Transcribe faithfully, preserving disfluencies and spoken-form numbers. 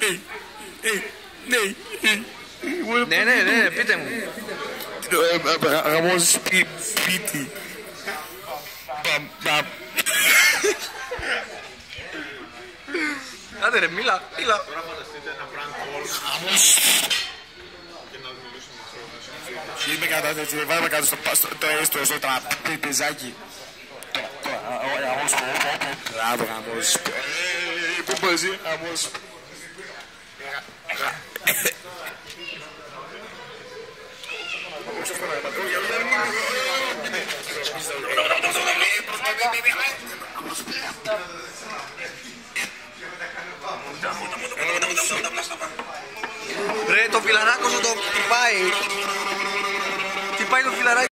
Ναι, ναι, ναι, πείτε μου. Γαμός σπίτι. Άντε ρε, μίλα, μίλα. Τώρα φανταστείτε ένα prank call. Και να μιλήσουμε με Είμαι κατά τέτοιο, βάλουμε κάτω στο τραπεζάκι. Γαμός Μπράβο, γαμός. Πού πας, γαμός. Ρε, το φιλαράκο σου το χτυπάει. Χτυπάει το φιλαράκι.